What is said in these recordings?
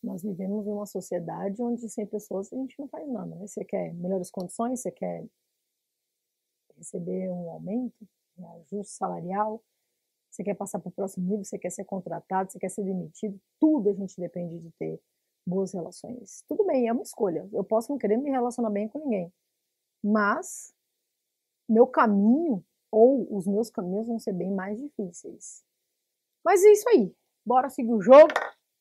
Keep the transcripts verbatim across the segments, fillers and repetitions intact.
Nós vivemos em uma sociedade onde sem pessoas a gente não faz nada, né? Você quer melhores condições, você quer receber um aumento, um ajuste salarial, você quer passar para o próximo nível, você quer ser contratado, você quer ser demitido, tudo a gente depende de ter boas relações. Tudo bem, é uma escolha. Eu posso não querer me relacionar bem com ninguém, mas meu caminho ou os meus caminhos vão ser bem mais difíceis. Mas é isso aí. Bora seguir o jogo,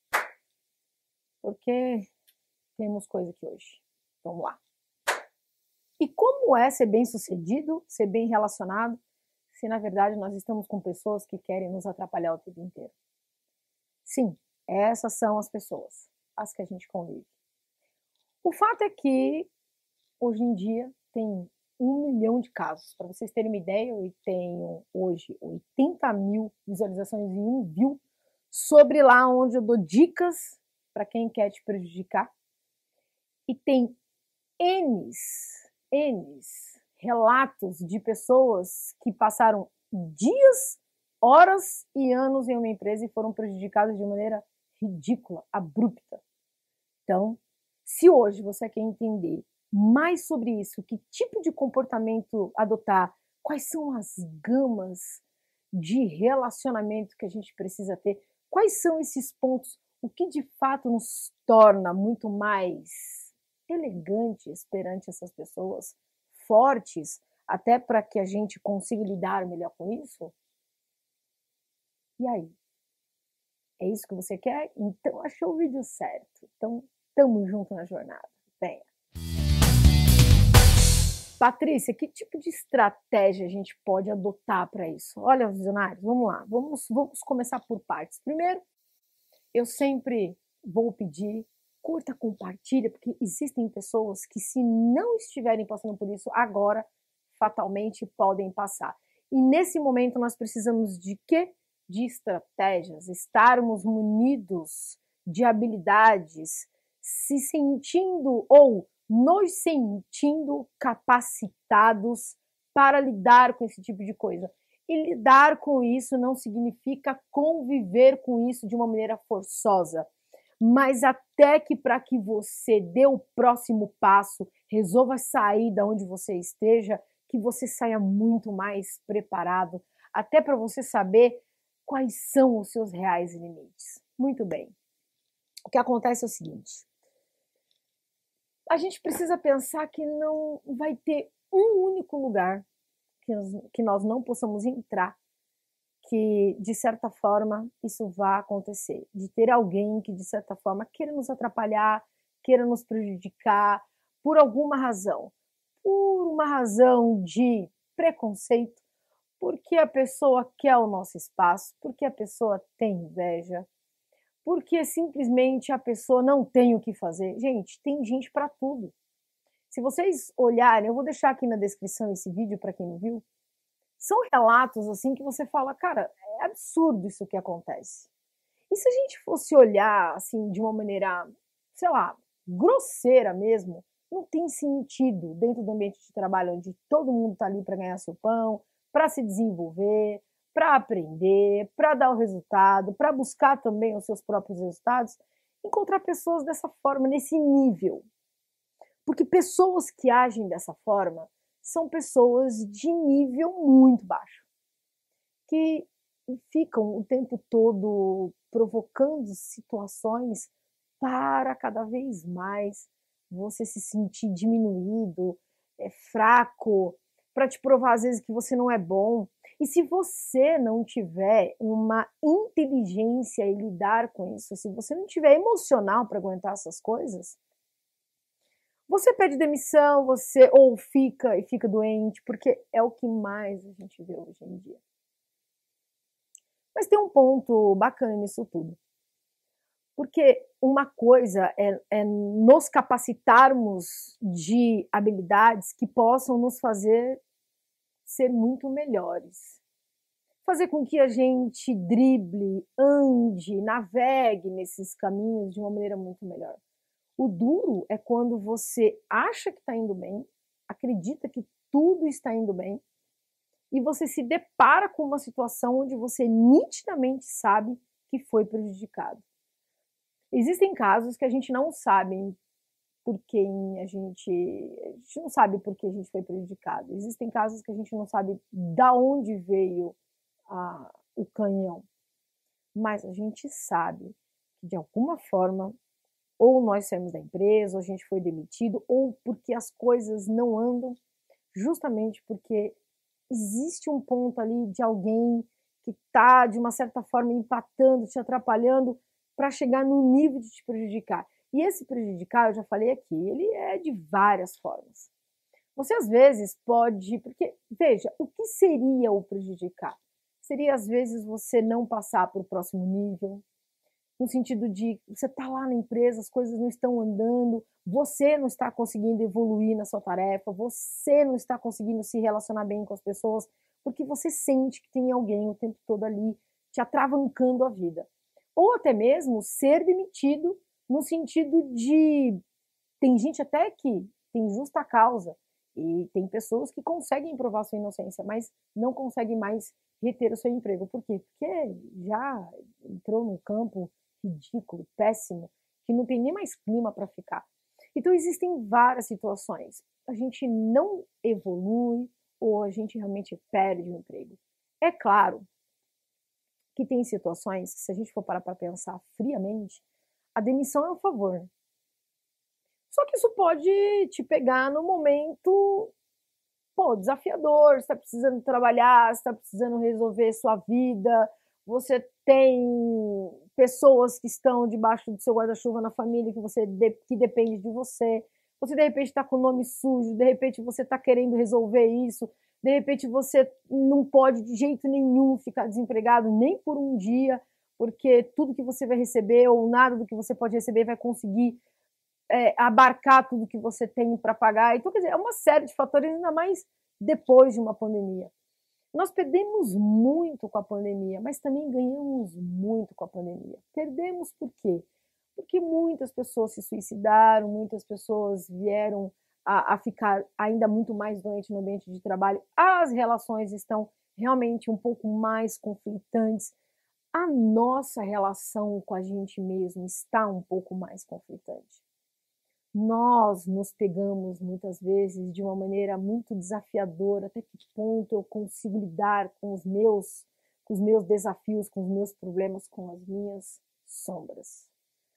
porque temos coisa aqui hoje. Vamos lá. E como é ser bem-sucedido, ser bem relacionado, se na verdade nós estamos com pessoas que querem nos atrapalhar o tempo inteiro? Sim, essas são as pessoas, as que a gente convive. O fato é que hoje em dia tem um milhão de casos. Para vocês terem uma ideia, eu tenho hoje oitenta mil visualizações em um view sobre lá onde eu dou dicas para quem quer te prejudicar. E tem N's, N's relatos de pessoas que passaram dias, horas e anos em uma empresa e foram prejudicadas de maneira ridícula, abrupta. Então, se hoje você quer entender mais sobre isso, que tipo de comportamento adotar, quais são as gamas de relacionamento que a gente precisa ter, quais são esses pontos, o que de fato nos torna muito mais elegantes perante essas pessoas, fortes, até para que a gente consiga lidar melhor com isso? E aí? É isso que você quer? Então achou o vídeo certo. Então, tamo junto na jornada. Venha! Patrícia, que tipo de estratégia a gente pode adotar para isso? Olha, visionários, vamos lá. Vamos, vamos começar por partes. Primeiro, eu sempre vou pedir, curta, compartilha, porque existem pessoas que, se não estiverem passando por isso agora, fatalmente podem passar. E nesse momento nós precisamos de quê? De estratégias, estarmos munidos de habilidades, se sentindo ou nos sentindo capacitados para lidar com esse tipo de coisa. E lidar com isso não significa conviver com isso de uma maneira forçosa, mas até que para que você dê o próximo passo, resolva sair da onde você esteja, que você saia muito mais preparado, até para você saber quais são os seus reais limites. Muito bem. O que acontece é o seguinte: a gente precisa pensar que não vai ter um único lugar que nós, que nós não possamos entrar, que de certa forma isso vá acontecer, de ter alguém que de certa forma queira nos atrapalhar, queira nos prejudicar por alguma razão, por uma razão de preconceito, porque a pessoa quer o nosso espaço, porque a pessoa tem inveja, porque simplesmente a pessoa não tem o que fazer. Gente, tem gente para tudo. Se vocês olharem, eu vou deixar aqui na descrição esse vídeo para quem não viu, são relatos assim que você fala, cara, é absurdo isso que acontece. E se a gente fosse olhar assim de uma maneira, sei lá, grosseira mesmo, não tem sentido dentro do ambiente de trabalho onde todo mundo está ali para ganhar seu pão, para se desenvolver, para aprender, para dar o resultado, para buscar também os seus próprios resultados, encontrar pessoas dessa forma, nesse nível. Porque pessoas que agem dessa forma são pessoas de nível muito baixo, que ficam o tempo todo provocando situações para cada vez mais você se sentir diminuído, é, fraco, para te provar às vezes que você não é bom. E se você não tiver uma inteligência em lidar com isso, se você não tiver emocional para aguentar essas coisas, você pede demissão, você ou fica e fica doente, porque é o que mais a gente vê hoje em dia. Mas tem um ponto bacana nisso tudo. Porque uma coisa é, é nos capacitarmos de habilidades que possam nos fazer ser muito melhores. Fazer com que a gente drible, ande, navegue nesses caminhos de uma maneira muito melhor. O duro é quando você acha que está indo bem, acredita que tudo está indo bem, e você se depara com uma situação onde você nitidamente sabe que foi prejudicado. Existem casos que a gente não sabe por quem a gente, a gente não sabe por que a gente foi prejudicado. Existem casos que a gente não sabe da onde veio a, o canhão, mas a gente sabe que de alguma forma ou nós saímos da empresa, ou a gente foi demitido, ou porque as coisas não andam, justamente porque existe um ponto ali de alguém que está, de uma certa forma, empatando, te atrapalhando, para chegar no nível de te prejudicar. E esse prejudicar, eu já falei aqui, ele é de várias formas. Você, às vezes, pode... Porque, veja, o que seria o prejudicar? Seria, às vezes, você não passar para o próximo nível, no sentido de você está lá na empresa, as coisas não estão andando, você não está conseguindo evoluir na sua tarefa, você não está conseguindo se relacionar bem com as pessoas, porque você sente que tem alguém o tempo todo ali te atravancando a vida. Ou até mesmo ser demitido, no sentido de... Tem gente até que tem justa causa, e tem pessoas que conseguem provar sua inocência, mas não conseguem mais reter o seu emprego. Por quê? Porque já entrou num campo ridículo, péssimo, que não tem nem mais clima para ficar. Então existem várias situações. A gente não evolui ou a gente realmente perde o emprego. É claro que tem situações que, se a gente for parar para pensar friamente, a demissão é um favor. Só que isso pode te pegar no momento, pô, desafiador, você está precisando trabalhar, você está precisando resolver sua vida, você tem pessoas que estão debaixo do seu guarda-chuva na família que, você de, que depende de você, você de repente está com o nome sujo, de repente você está querendo resolver isso, de repente você não pode de jeito nenhum ficar desempregado nem por um dia, porque tudo que você vai receber ou nada do que você pode receber vai conseguir é, abarcar tudo que você tem para pagar. Então, quer dizer, é uma série de fatores, ainda mais depois de uma pandemia. Nós perdemos muito com a pandemia, mas também ganhamos muito com a pandemia. Perdemos por quê? Porque muitas pessoas se suicidaram, muitas pessoas vieram a, a ficar ainda muito mais doentes no ambiente de trabalho. As relações estão realmente um pouco mais conflitantes. A nossa relação com a gente mesmo está um pouco mais conflitante. Nós nos pegamos muitas vezes de uma maneira muito desafiadora. Até que ponto eu consigo lidar com os meus, com os meus desafios, com os meus problemas, com as minhas sombras.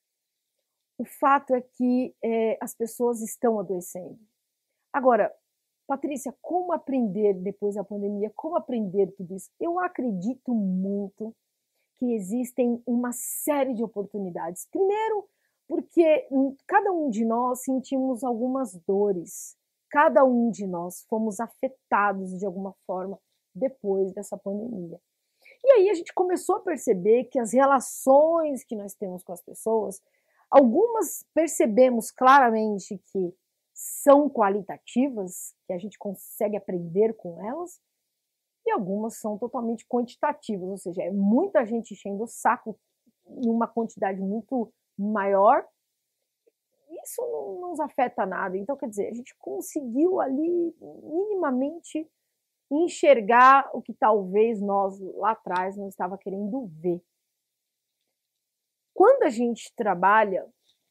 O fato é que é, as pessoas estão adoecendo. Agora, Patrícia, como aprender depois da pandemia? Como aprender tudo isso? Eu acredito muito que existem uma série de oportunidades. Primeiro, porque cada um de nós sentimos algumas dores, cada um de nós fomos afetados de alguma forma depois dessa pandemia. E aí a gente começou a perceber que as relações que nós temos com as pessoas, algumas percebemos claramente que são qualitativas, que a gente consegue aprender com elas, e algumas são totalmente quantitativas, ou seja, é muita gente enchendo o saco numa quantidade muito maior, isso não, não nos afeta nada. Então, quer dizer, a gente conseguiu ali minimamente enxergar o que talvez nós lá atrás não estava querendo ver. Quando a gente trabalha,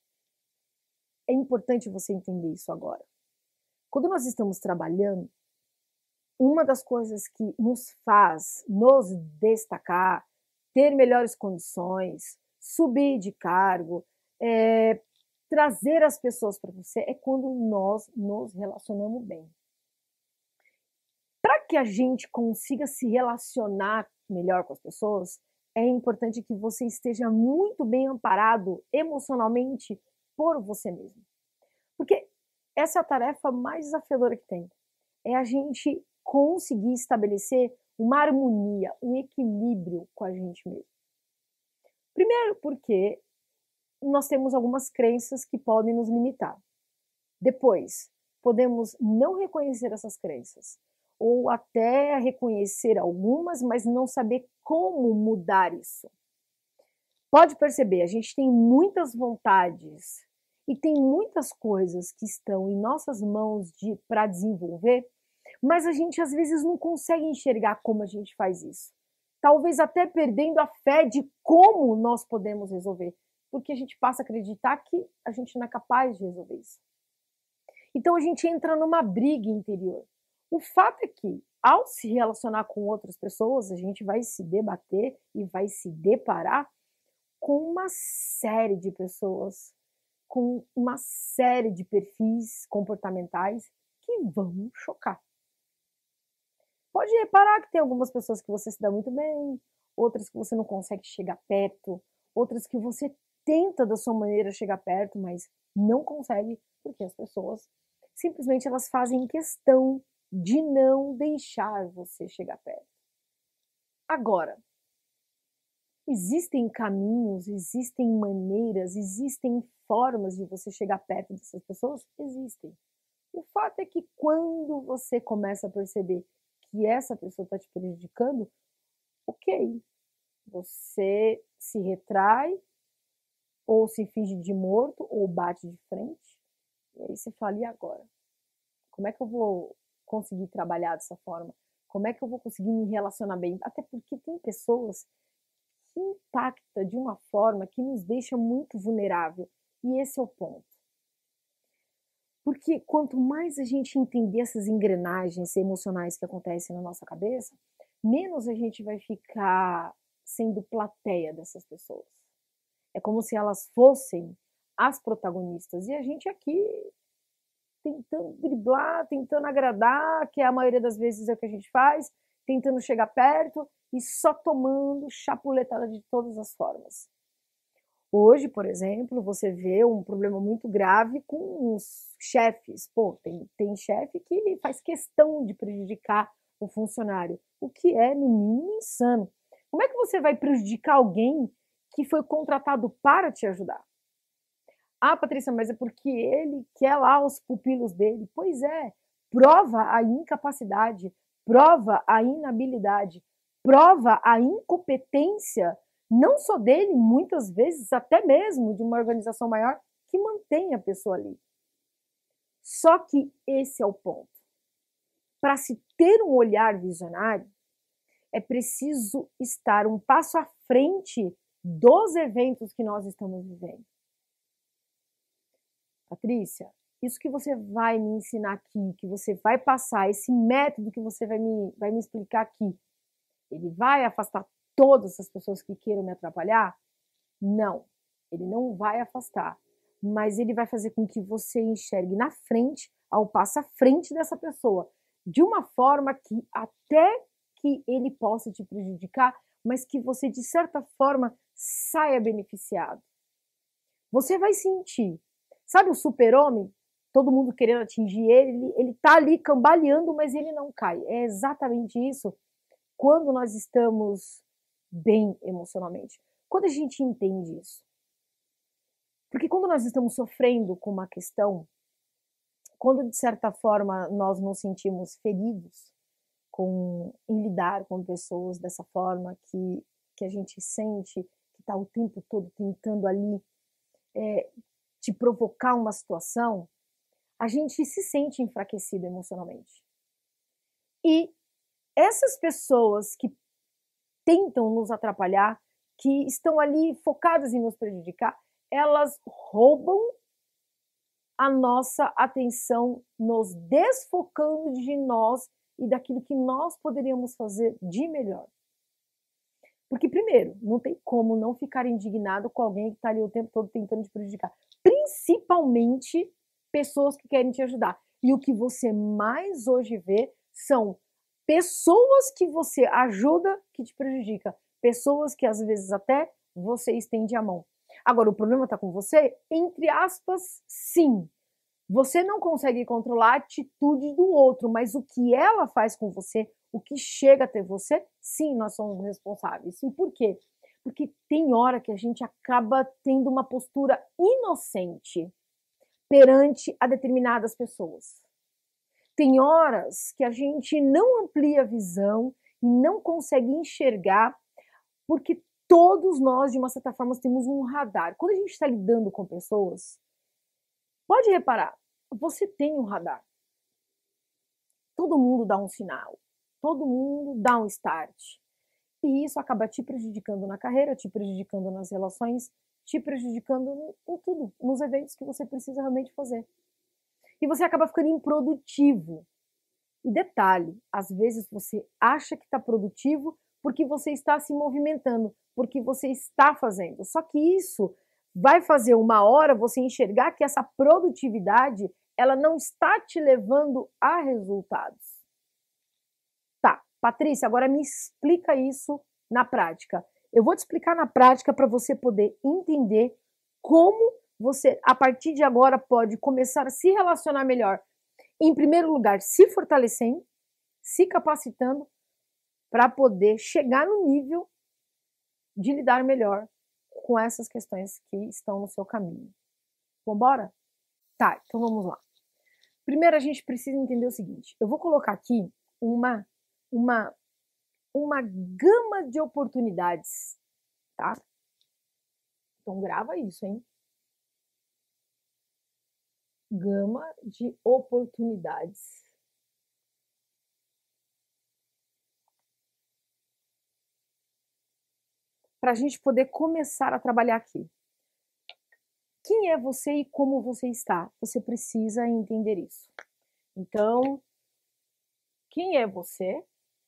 é importante você entender isso agora. Quando nós estamos trabalhando, uma das coisas que nos faz nos destacar, ter melhores condições, subir de cargo, é, trazer as pessoas para você, é quando nós nos relacionamos bem. Para que a gente consiga se relacionar melhor com as pessoas, é importante que você esteja muito bem amparado emocionalmente por você mesmo. Porque essa é a tarefa mais desafiadora que tem. É a gente conseguir estabelecer uma harmonia, um equilíbrio com a gente mesmo. Primeiro, porque nós temos algumas crenças que podem nos limitar. Depois, podemos não reconhecer essas crenças, ou até reconhecer algumas, mas não saber como mudar isso. Pode perceber, a gente tem muitas vontades e tem muitas coisas que estão em nossas mãos de, para desenvolver, mas a gente às vezes não consegue enxergar como a gente faz isso. Talvez até perdendo a fé de como nós podemos resolver. porque a gente passa a acreditar que a gente não é capaz de resolver isso. Então a gente entra numa briga interior. O fato é que, ao se relacionar com outras pessoas, a gente vai se debater e vai se deparar com uma série de pessoas, com uma série de perfis comportamentais que vão chocar. Pode reparar que tem algumas pessoas que você se dá muito bem, outras que você não consegue chegar perto, outras que você tenta da sua maneira chegar perto, mas não consegue, porque as pessoas simplesmente elas fazem questão de não deixar você chegar perto. Agora, existem caminhos, existem maneiras, existem formas de você chegar perto dessas pessoas? Existem. O fato é que quando você começa a perceber que essa pessoa está te prejudicando, ok, você se retrai, ou se finge de morto, ou bate de frente, e aí você fala, e agora? Como é que eu vou conseguir trabalhar dessa forma? Como é que eu vou conseguir me relacionar bem? Até porque tem pessoas que impactam de uma forma que nos deixa muito vulnerável, e esse é o ponto. Porque quanto mais a gente entender essas engrenagens emocionais que acontecem na nossa cabeça, menos a gente vai ficar sendo plateia dessas pessoas. É como se elas fossem as protagonistas. E a gente aqui tentando driblar, tentando agradar, que a maioria das vezes é o que a gente faz, tentando chegar perto e só tomando chapuletada de todas as formas. Hoje, por exemplo, você vê um problema muito grave com os chefes. Pô, tem, tem chefe que faz questão de prejudicar o funcionário, o que é, no mínimo, insano. Como é que você vai prejudicar alguém que foi contratado para te ajudar? Ah, Patrícia, mas é porque ele quer lá os pupilos dele. Pois é, prova a incapacidade, prova a inabilidade, prova a incompetência, não só dele, muitas vezes até mesmo de uma organização maior que mantém a pessoa ali. Só que esse é o ponto. Para se ter um olhar visionário, é preciso estar um passo à frente dos eventos que nós estamos vivendo. Patrícia, isso que você vai me ensinar aqui, que você vai passar, esse método que você vai me, vai me explicar aqui, ele vai afastar todas as pessoas que queiram me atrapalhar? Não, ele não vai afastar, mas ele vai fazer com que você enxergue na frente, ao passo à frente dessa pessoa, de uma forma que até que ele possa te prejudicar, mas que você, de certa forma, saia beneficiado. Você vai sentir, sabe o super-homem? Todo mundo querendo atingir ele, ele tá ali cambaleando, mas ele não cai. É exatamente isso quando nós estamos bem emocionalmente. Quando a gente entende isso. Porque quando nós estamos sofrendo com uma questão, quando de certa forma nós nos sentimos feridos com, em lidar com pessoas dessa forma, que, que a gente sente que está o tempo todo tentando ali é, te provocar uma situação, a gente se sente enfraquecido emocionalmente. E essas pessoas que tentam nos atrapalhar, que estão ali focadas em nos prejudicar, elas roubam a nossa atenção, nos desfocando de nós e daquilo que nós poderíamos fazer de melhor. Porque, primeiro, não tem como não ficar indignado com alguém que está ali o tempo todo tentando te prejudicar. Principalmente pessoas que querem te ajudar. E o que você mais hoje vê são pessoas que você ajuda que te prejudica. Pessoas que às vezes até você estende a mão. Agora, o problema está com você? Entre aspas, sim. Você não consegue controlar a atitude do outro, mas o que ela faz com você, o que chega até você, sim, nós somos responsáveis. E por quê? Porque tem hora que a gente acaba tendo uma postura inocente perante a determinadas pessoas. Tem horas que a gente não amplia a visão e não consegue enxergar, porque todos nós, de uma certa forma, temos um radar. Quando a gente está lidando com pessoas, pode reparar, você tem um radar. Todo mundo dá um sinal, todo mundo dá um start. E isso acaba te prejudicando na carreira, te prejudicando nas relações, te prejudicando em tudo, nos eventos que você precisa realmente fazer. E você acaba ficando improdutivo. E detalhe, às vezes você acha que está produtivo porque você está se movimentando, porque você está fazendo. Só que isso vai fazer uma hora você enxergar que essa produtividade, ela não está te levando a resultados. Tá, Patrícia, agora me explica isso na prática. Eu vou te explicar na prática para você poder entender como você, a partir de agora, pode começar a se relacionar melhor. Em primeiro lugar, se fortalecendo, se capacitando para poder chegar no nível de lidar melhor com essas questões que estão no seu caminho. Vambora? Tá, então vamos lá. Primeiro a gente precisa entender o seguinte, eu vou colocar aqui uma, uma, uma gama de oportunidades, tá? Então grava isso, hein? Gama de oportunidades. Para a gente poder começar a trabalhar aqui. Quem é você e como você está? Você precisa entender isso. Então, quem é você?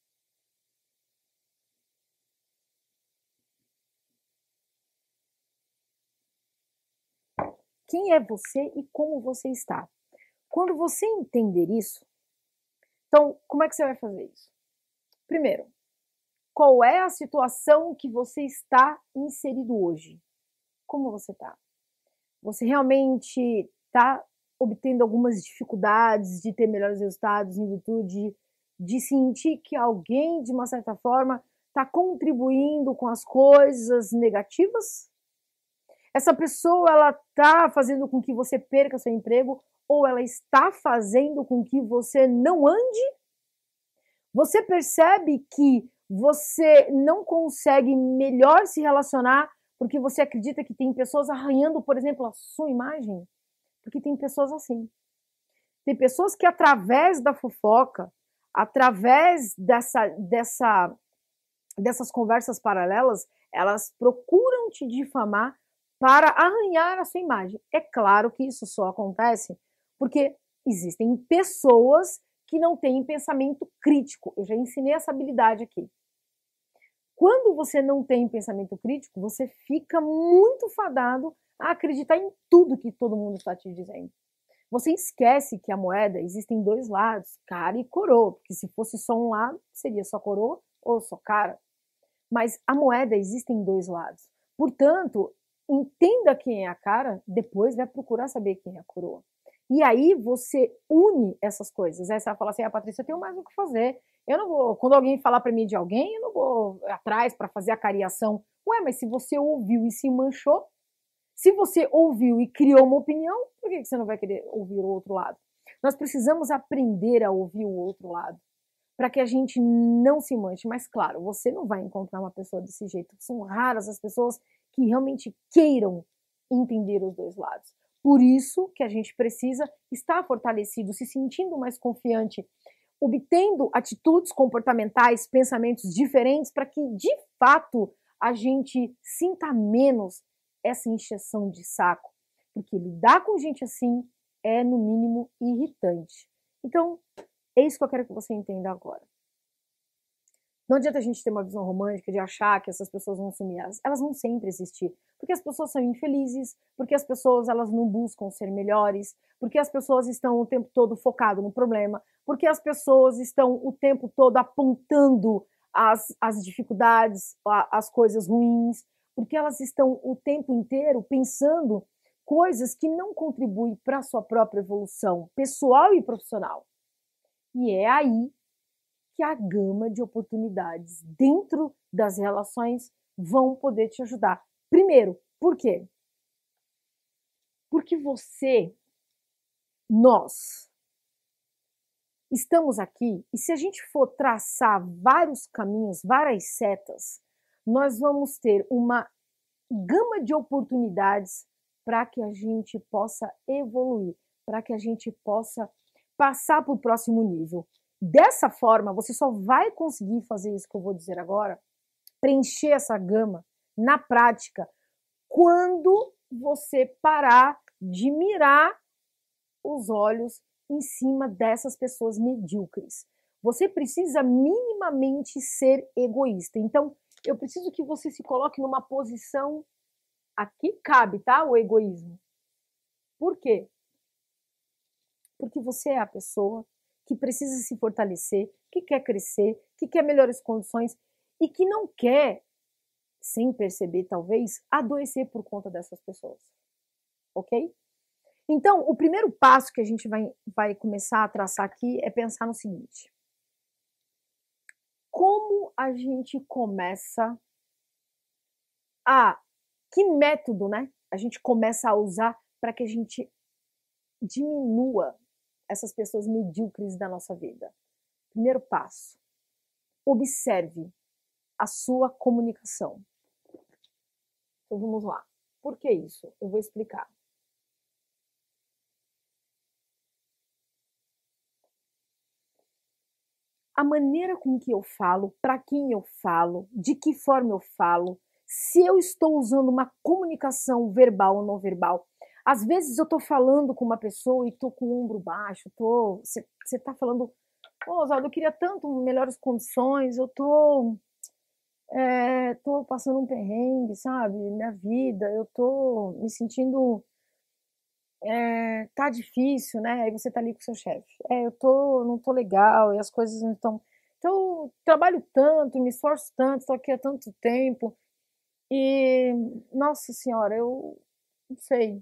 Quem é você e como você está? Quando você entender isso, então, como é que você vai fazer isso? Primeiro, qual é a situação que você está inserido hoje? Como você está? Você realmente está obtendo algumas dificuldades de ter melhores resultados em virtude de sentir que alguém, de uma certa forma, está contribuindo com as coisas negativas? Essa pessoa, ela está fazendo com que você perca seu emprego ou ela está fazendo com que você não ande? Você percebe que você não consegue melhor se relacionar porque você acredita que tem pessoas arranhando, por exemplo, a sua imagem? Porque tem pessoas assim. Tem pessoas que através da fofoca, através dessa, dessa, dessas conversas paralelas, elas procuram te difamar para arranhar a sua imagem. É claro que isso só acontece porque existem pessoas que não têm pensamento crítico. Eu já ensinei essa habilidade aqui. Quando você não tem pensamento crítico, você fica muito fadado a acreditar em tudo que todo mundo está te dizendo. Você esquece que a moeda existem dois lados, cara e coroa, porque se fosse só um lado, seria só coroa ou só cara. Mas a moeda existem dois lados. Portanto, entenda quem é a cara, depois vai procurar saber quem é a coroa. E aí você une essas coisas. Aí você vai falar assim, ah, Patrícia, eu tenho mais o que fazer. Eu não vou, quando alguém falar para mim de alguém, eu não vou atrás para fazer a cariação. Ué, mas se você ouviu e se manchou, se você ouviu e criou uma opinião, por que você não vai querer ouvir o outro lado? Nós precisamos aprender a ouvir o outro lado, para que a gente não se manche. Mas claro, você não vai encontrar uma pessoa desse jeito. São raras as pessoas que realmente queiram entender os dois lados. Por isso que a gente precisa estar fortalecido, se sentindo mais confiante, obtendo atitudes comportamentais, pensamentos diferentes, para que, de fato, a gente sinta menos essa encheção de saco. Porque lidar com gente assim é, no mínimo, irritante. Então, é isso que eu quero que você entenda agora. Não adianta a gente ter uma visão romântica de achar que essas pessoas vão sumir. Elas vão sempre existir. Porque as pessoas são infelizes, porque as pessoas elas não buscam ser melhores, porque as pessoas estão o tempo todo focadas no problema, porque as pessoas estão o tempo todo apontando as, as dificuldades, as coisas ruins, porque elas estão o tempo inteiro pensando coisas que não contribuem para a sua própria evolução pessoal e profissional. E é aí que a gama de oportunidades dentro das relações vão poder te ajudar. Primeiro, por quê? Porque você, nós, estamos aqui e se a gente for traçar vários caminhos, várias setas, nós vamos ter uma gama de oportunidades para que a gente possa evoluir, para que a gente possa passar para o próximo nível. Dessa forma, você só vai conseguir fazer isso que eu vou dizer agora, preencher essa gama na prática, quando você parar de mirar os olhos em cima dessas pessoas medíocres. Você precisa minimamente ser egoísta. Então, eu preciso que você se coloque numa posição... Aqui cabe, tá? O egoísmo. Por quê? Porque você é a pessoa que precisa se fortalecer, que quer crescer, que quer melhores condições e que não quer, sem perceber talvez, adoecer por conta dessas pessoas. Ok? Então, o primeiro passo que a gente vai, vai começar a traçar aqui é pensar no seguinte. Como a gente começa a... Que método, né? A gente começa a usar para que a gente diminua essas pessoas medíocres da nossa vida? Primeiro passo. Observe a sua comunicação. Então vamos lá. Por que isso? Eu vou explicar. A maneira com que eu falo, para quem eu falo, de que forma eu falo, se eu estou usando uma comunicação verbal ou não verbal. Às vezes eu estou falando com uma pessoa e estou com o ombro baixo, tô, você está falando, ô, Oswaldo, eu queria tanto melhores condições, eu tô, é, tô passando um perrengue, sabe, minha vida, eu tô me sentindo, é, tá difícil, né, aí você tá ali com o seu chefe, é, eu tô, não tô legal, e as coisas não estão, então, trabalho tanto, me esforço tanto, estou aqui há tanto tempo, e, nossa senhora, eu não sei,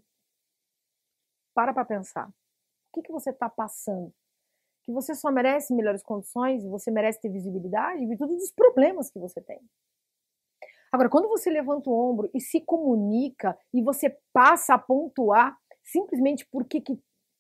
para para pensar, o que, que você está passando? Que você só merece melhores condições, você merece ter visibilidade, e todos os problemas que você tem. Agora, quando você levanta o ombro e se comunica, e você passa a pontuar simplesmente porque que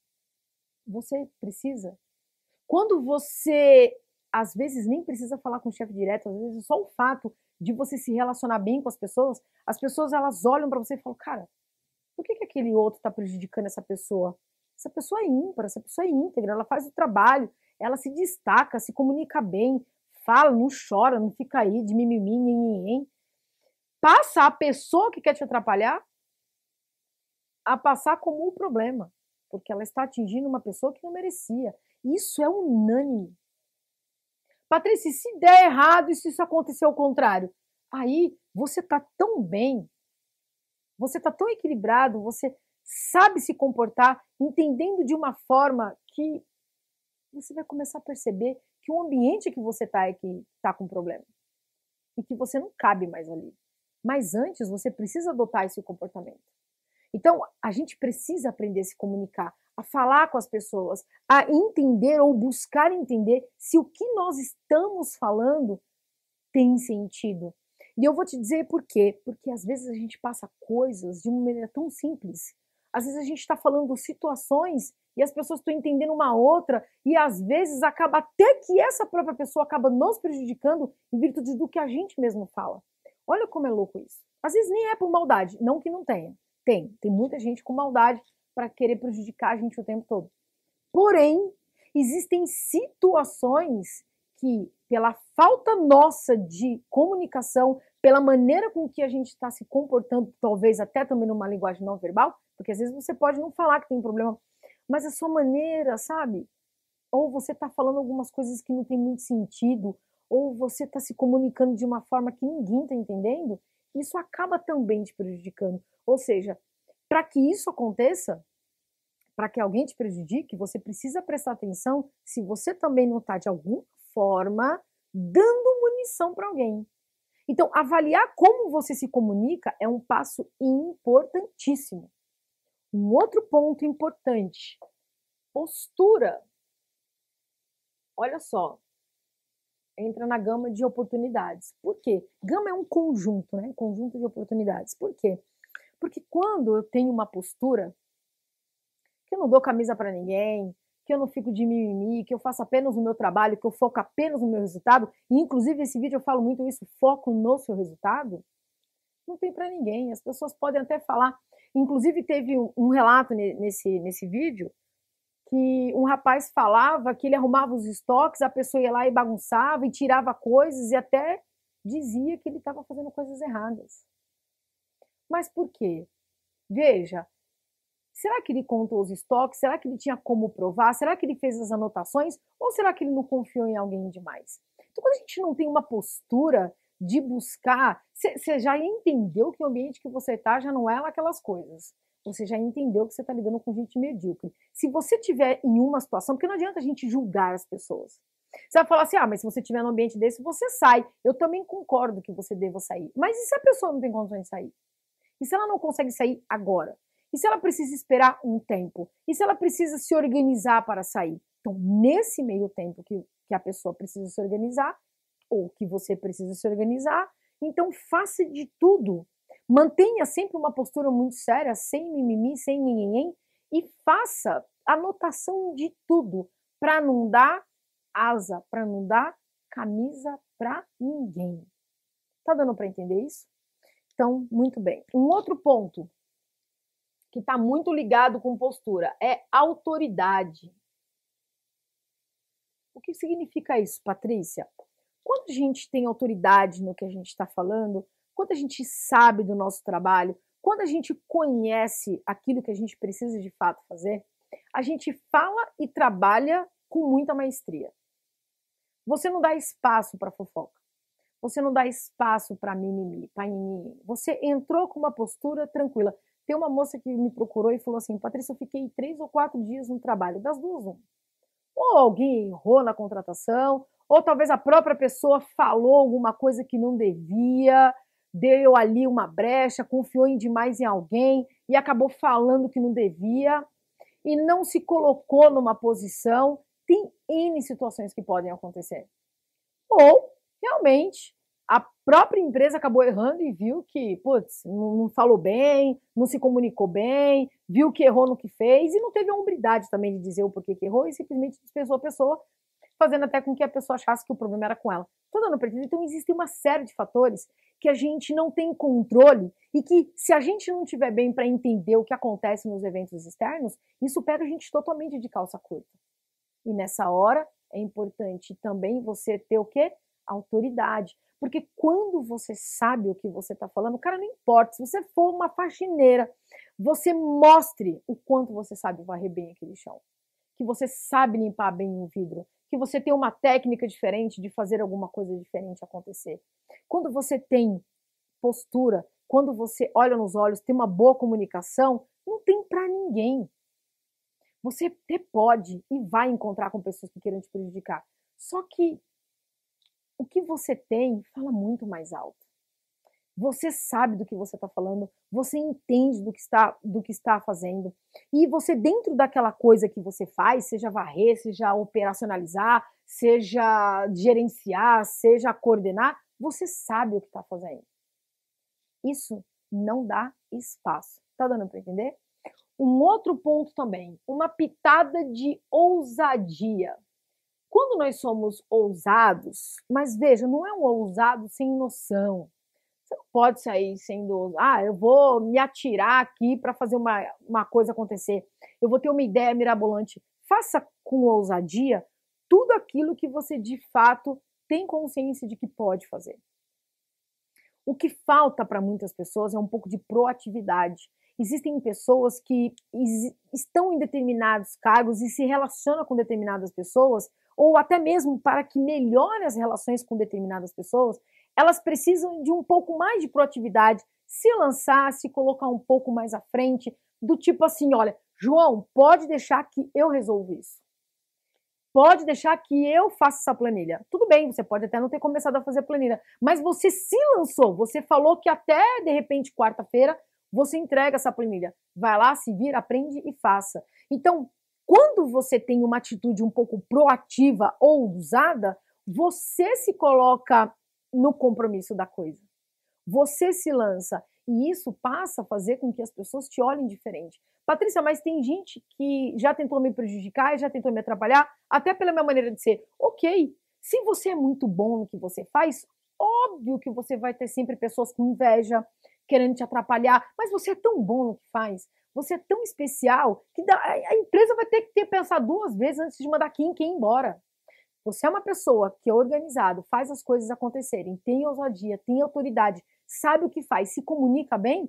você precisa, quando você, às vezes, nem precisa falar com o chefe direto, às vezes só o fato de você se relacionar bem com as pessoas, as pessoas elas olham para você e falam, cara, por que, que aquele outro está prejudicando essa pessoa? Essa pessoa é ímpar, essa pessoa é íntegra, ela faz o trabalho, ela se destaca, se comunica bem, fala, não chora, não fica aí de mimimi, nhenhenhen. Passa a pessoa que quer te atrapalhar a passar como o problema, porque ela está atingindo uma pessoa que não merecia. Isso é unânime. Patrícia, se der errado e se isso acontecer ao contrário, aí você está tão bem, você está tão equilibrado, você sabe se comportar, entendendo de uma forma que você vai começar a perceber que o ambiente que você está é que está com problema e que você não cabe mais ali. Mas antes você precisa adotar esse comportamento. Então, a gente precisa aprender a se comunicar, a falar com as pessoas, a entender ou buscar entender se o que nós estamos falando tem sentido. E eu vou te dizer por quê. Porque às vezes a gente passa coisas de uma maneira tão simples. Às vezes a gente está falando situações e as pessoas estão entendendo uma outra e às vezes acaba até que essa própria pessoa acaba nos prejudicando em virtude do que a gente mesmo fala. Olha como é louco isso. Às vezes nem é por maldade, não que não tenha. Tem, tem muita gente com maldade para querer prejudicar a gente o tempo todo. Porém, existem situações que, pela falta nossa de comunicação, pela maneira com que a gente está se comportando, talvez até também numa linguagem não verbal, porque às vezes você pode não falar que tem problema, mas a sua maneira, sabe? Ou você está falando algumas coisas que não tem muito sentido, ou você está se comunicando de uma forma que ninguém está entendendo, isso acaba também te prejudicando. Ou seja, para que isso aconteça, para que alguém te prejudique, você precisa prestar atenção se você também não está, de alguma forma, dando munição para alguém. Então, avaliar como você se comunica é um passo importantíssimo. Um outro ponto importante, postura. Olha só, entra na gama de oportunidades. Por quê? Gama é um conjunto, né? Conjunto de oportunidades. Por quê? Porque quando eu tenho uma postura que eu não dou camisa para ninguém, que eu não fico de mimimi, que eu faço apenas o meu trabalho, que eu foco apenas no meu resultado, e inclusive nesse vídeo eu falo muito isso, foco no seu resultado, não tem para ninguém. As pessoas podem até falar. Inclusive teve um, um relato nesse, nesse vídeo que um rapaz falava que ele arrumava os estoques, a pessoa ia lá e bagunçava e tirava coisas e até dizia que ele estava fazendo coisas erradas. Mas por quê? Veja, será que ele contou os estoques? Será que ele tinha como provar? Será que ele fez as anotações? Ou será que ele não confiou em alguém demais? Então, quando a gente não tem uma postura de buscar, você já entendeu que o ambiente que você está já não é aquelas coisas. Você já entendeu que você está lidando com gente medíocre. Se você tiver em uma situação, porque não adianta a gente julgar as pessoas. Você vai falar assim, ah, mas se você estiver num ambiente desse, você sai. Eu também concordo que você deva sair. Mas e se a pessoa não tem condições de sair? E se ela não consegue sair agora? E se ela precisa esperar um tempo? E se ela precisa se organizar para sair? Então, nesse meio tempo que, que a pessoa precisa se organizar, ou que você precisa se organizar, então faça de tudo. Mantenha sempre uma postura muito séria, sem mimimi, sem ninguém, e faça anotação de tudo, para não dar asa, para não dar camisa para ninguém. Tá dando para entender isso? Então, muito bem. Um outro ponto que está muito ligado com postura é autoridade. O que significa isso, Patrícia? Quando a gente tem autoridade no que a gente está falando, quando a gente sabe do nosso trabalho, quando a gente conhece aquilo que a gente precisa de fato fazer, a gente fala e trabalha com muita maestria. Você não dá espaço para fofoca. Você não dá espaço para mimimi, para mimimi. Você entrou com uma postura tranquila. Tem uma moça que me procurou e falou assim, Patrícia, eu fiquei três ou quatro dias no trabalho, das duas, uma. Ou alguém errou na contratação, ou talvez a própria pessoa falou alguma coisa que não devia, deu ali uma brecha, confiou em demais em alguém e acabou falando que não devia e não se colocou numa posição. Tem N situações que podem acontecer. Ou, realmente, a própria empresa acabou errando e viu que, putz, não falou bem, não se comunicou bem, viu que errou no que fez e não teve a hombridade também de dizer o porquê que errou e simplesmente dispensou a pessoa, fazendo até com que a pessoa achasse que o problema era com ela. Tô dando pra entender? Então, existe uma série de fatores que a gente não tem controle e que, se a gente não tiver bem para entender o que acontece nos eventos externos, isso pega a gente totalmente de calça curta. E nessa hora, é importante também você ter o quê? Autoridade. Porque quando você sabe o que você está falando, cara, não importa, se você for uma faxineira, você mostre o quanto você sabe varrer bem aquele chão, que você sabe limpar bem um vidro, que você tem uma técnica diferente de fazer alguma coisa diferente acontecer. Quando você tem postura, quando você olha nos olhos, tem uma boa comunicação, não tem para ninguém. Você até pode e vai encontrar com pessoas que queiram te prejudicar. Só que o que você tem fala muito mais alto. Você sabe do que você está falando, você entende do que, está, do que está fazendo. E você, dentro daquela coisa que você faz, seja varrer, seja operacionalizar, seja gerenciar, seja coordenar, você sabe o que está fazendo. Isso não dá espaço. Tá dando para entender? Um outro ponto também, uma pitada de ousadia. Quando nós somos ousados, mas veja, não é um ousado sem noção. Você não pode sair sendo, ah, eu vou me atirar aqui para fazer uma, uma coisa acontecer. Eu vou ter uma ideia mirabolante. Faça com ousadia tudo aquilo que você de fato tem consciência de que pode fazer. O que falta para muitas pessoas é um pouco de proatividade. Existem pessoas que estão em determinados cargos e se relacionam com determinadas pessoas, ou até mesmo para que melhore as relações com determinadas pessoas, elas precisam de um pouco mais de proatividade, se lançar, se colocar um pouco mais à frente, do tipo assim, olha, João, pode deixar que eu resolvo isso. Pode deixar que eu faça essa planilha. Tudo bem, você pode até não ter começado a fazer a planilha, mas você se lançou, você falou que até, de repente, quarta-feira, você entrega essa planilha. Vai lá, se vira, aprende e faça. Então, quando você tem uma atitude um pouco proativa ou ousada, você se coloca no compromisso da coisa. Você se lança. E isso passa a fazer com que as pessoas te olhem diferente. Patrícia, mas tem gente que já tentou me prejudicar e já tentou me atrapalhar, até pela minha maneira de ser. Ok, se você é muito bom no que você faz, óbvio que você vai ter sempre pessoas com inveja, querendo te atrapalhar, mas você é tão bom no que faz, você é tão especial, que a empresa vai ter que ter pensado duas vezes antes de mandar quem quem ir embora. Você é uma pessoa que é organizado, faz as coisas acontecerem, tem ousadia, tem autoridade, sabe o que faz, se comunica bem,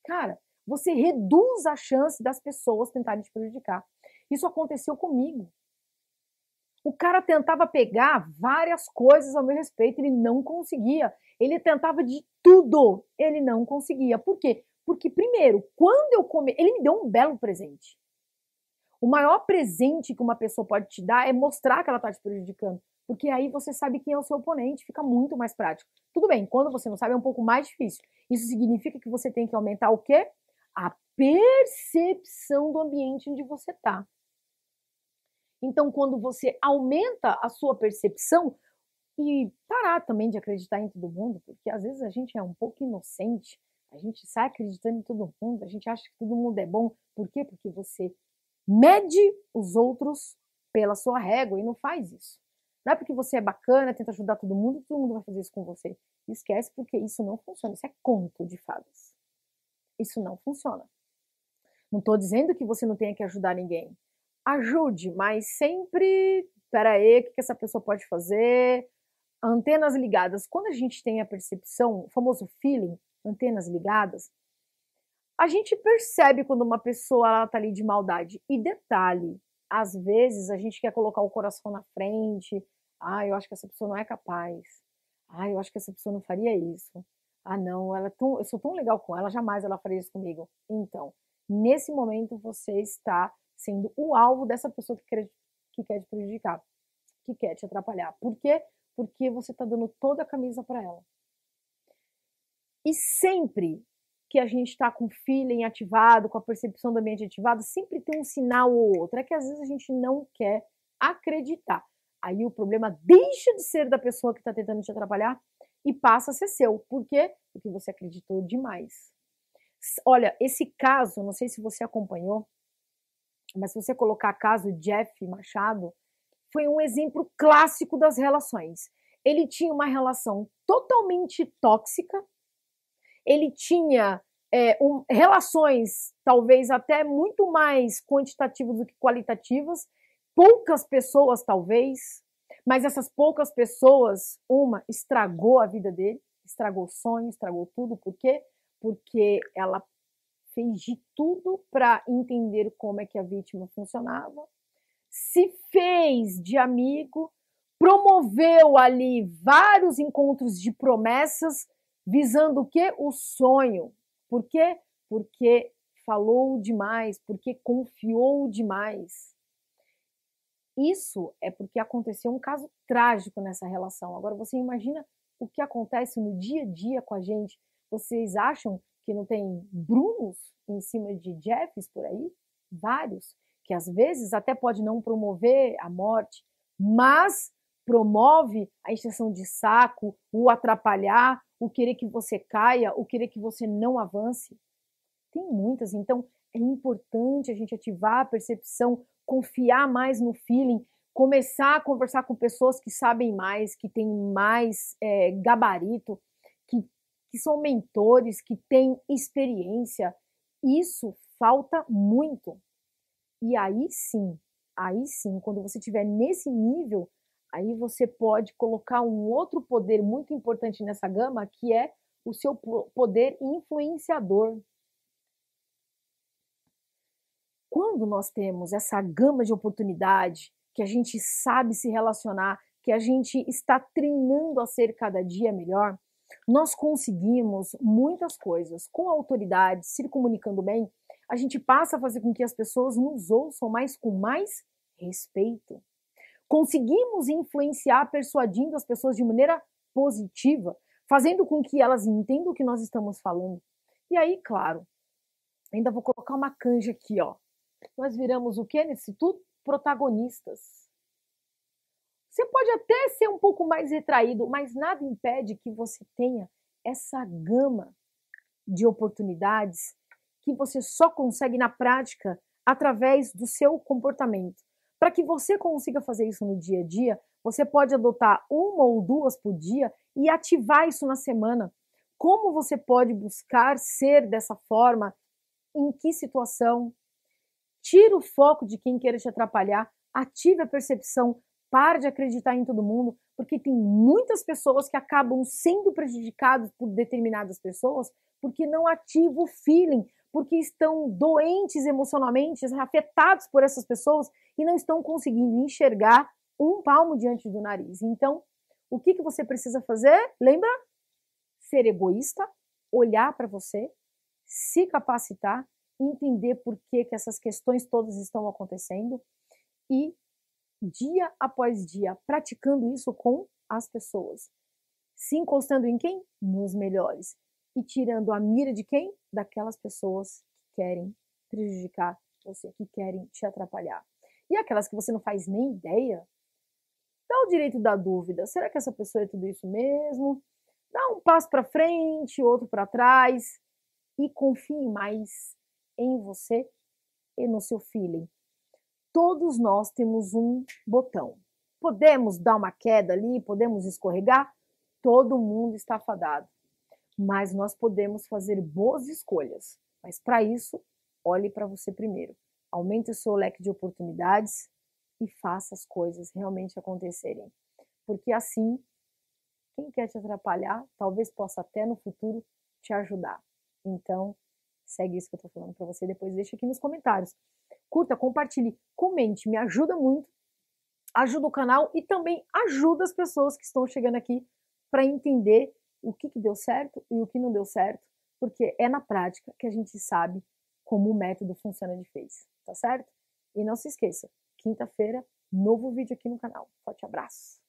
cara, você reduz a chance das pessoas tentarem te prejudicar. Isso aconteceu comigo. O cara tentava pegar várias coisas ao meu respeito, ele não conseguia. Ele tentava de tudo, ele não conseguia. Por quê? Porque, primeiro, quando eu come... ele me deu um belo presente. O maior presente que uma pessoa pode te dar é mostrar que ela está te prejudicando. Porque aí você sabe quem é o seu oponente, fica muito mais prático. Tudo bem, quando você não sabe é um pouco mais difícil. Isso significa que você tem que aumentar o quê? A percepção do ambiente onde você está. Então, quando você aumenta a sua percepção e parar também de acreditar em todo mundo, porque às vezes a gente é um pouco inocente, a gente sai acreditando em todo mundo, a gente acha que todo mundo é bom. Por quê? Porque você mede os outros pela sua régua e não faz isso. Não é porque você é bacana, tenta ajudar todo mundo, todo mundo vai fazer isso com você. Esquece, porque isso não funciona. Isso é conto de fadas. Isso não funciona. Não estou dizendo que você não tenha que ajudar ninguém. Ajude, mas sempre, peraí, o que essa pessoa pode fazer? Antenas ligadas. Quando a gente tem a percepção, o famoso feeling, antenas ligadas, a gente percebe quando uma pessoa está ali de maldade. E detalhe, às vezes a gente quer colocar o coração na frente. Ah, eu acho que essa pessoa não é capaz. Ah, eu acho que essa pessoa não faria isso. Ah, não, ela é tão, eu sou tão legal com ela, jamais ela faria isso comigo. Então, nesse momento você está sendo o alvo dessa pessoa que quer, que quer te prejudicar, que quer te atrapalhar. Por quê? Porque você está dando toda a camisa para ela. E sempre que a gente está com o feeling ativado, com a percepção do ambiente ativado, sempre tem um sinal ou outro. É que às vezes a gente não quer acreditar. Aí o problema deixa de ser da pessoa que está tentando te atrapalhar e passa a ser seu. Por quê? Porque você acreditou demais. Olha, esse caso, não sei se você acompanhou, mas se você colocar caso Jeff Machado, foi um exemplo clássico das relações. Ele tinha uma relação totalmente tóxica, ele tinha é, um, relações talvez até muito mais quantitativas do que qualitativas, poucas pessoas talvez, mas essas poucas pessoas, uma estragou a vida dele, estragou o sonho, estragou tudo. Por quê? Porque ela fez de tudo para entender como é que a vítima funcionava, se fez de amigo, promoveu ali vários encontros de promessas, visando o quê? O sonho. Por quê? Porque falou demais, porque confiou demais. Isso é porque aconteceu um caso trágico nessa relação. Agora você imagina o que acontece no dia a dia com a gente. Vocês acham que não tem Brunos em cima de Jeffs por aí? Vários. Que às vezes até pode não promover a morte, mas promove a extensão de saco, o atrapalhar, o querer que você caia, o querer que você não avance. Tem muitas, então é importante a gente ativar a percepção, confiar mais no feeling, começar a conversar com pessoas que sabem mais, que têm mais é, gabarito, que, que são mentores, que têm experiência. Isso falta muito. E aí sim, aí sim, quando você estiver nesse nível, aí você pode colocar um outro poder muito importante nessa gama, que é o seu poder influenciador. Quando nós temos essa gama de oportunidade, que a gente sabe se relacionar, que a gente está treinando a ser cada dia melhor, nós conseguimos muitas coisas. Com a autoridade, se comunicando bem, a gente passa a fazer com que as pessoas nos ouçam mais com mais respeito. Conseguimos influenciar, persuadindo as pessoas de maneira positiva, fazendo com que elas entendam o que nós estamos falando. E aí, claro, ainda vou colocar uma canja aqui, ó. Nós viramos o quê nesse tudo? Protagonistas. Você pode até ser um pouco mais retraído, mas nada impede que você tenha essa gama de oportunidades que você só consegue na prática através do seu comportamento. Para que você consiga fazer isso no dia a dia, você pode adotar uma ou duas por dia e ativar isso na semana. Como você pode buscar ser dessa forma? Em que situação? Tira o foco de quem queira te atrapalhar, ative a percepção, pare de acreditar em todo mundo, porque tem muitas pessoas que acabam sendo prejudicadas por determinadas pessoas porque não ativam o feeling, porque estão doentes emocionalmente, afetados por essas pessoas e não estão conseguindo enxergar um palmo diante do nariz. Então, o que, que você precisa fazer? Lembra? Ser egoísta, olhar para você, se capacitar, entender por que, que essas questões todas estão acontecendo e, dia após dia, praticando isso com as pessoas. Se encostando em quem? Nos melhores. E tirando a mira de quem? Daquelas pessoas que querem prejudicar você, que querem te atrapalhar. E aquelas que você não faz nem ideia, dá o direito da dúvida. Será que essa pessoa é tudo isso mesmo? Dá um passo para frente, outro para trás e confie mais em você e no seu feeling. Todos nós temos um botão. Podemos dar uma queda ali, podemos escorregar, todo mundo está fadado. Mas nós podemos fazer boas escolhas. Mas para isso, olhe para você primeiro. Aumente o seu leque de oportunidades e faça as coisas realmente acontecerem. Porque assim, quem quer te atrapalhar, talvez possa até no futuro te ajudar. Então, segue isso que eu estou falando para você, depois deixa aqui nos comentários. Curta, compartilhe, comente, me ajuda muito, ajuda o canal e também ajuda as pessoas que estão chegando aqui para entender o que, que deu certo e o que não deu certo, porque é na prática que a gente sabe como o método funciona de vez, tá certo? E não se esqueça, quinta-feira, novo vídeo aqui no canal. Forte abraço!